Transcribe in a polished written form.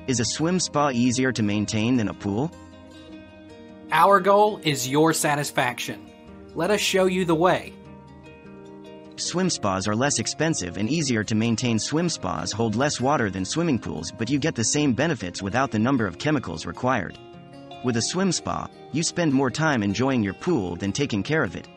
Is a swim spa easier to maintain than a pool? Our goal is your satisfaction. Let us show you the way. Swim spas are less expensive and easier to maintain. Swim spas hold less water than swimming pools, but you get the same benefits without the number of chemicals required. With a swim spa, you spend more time enjoying your pool than taking care of it.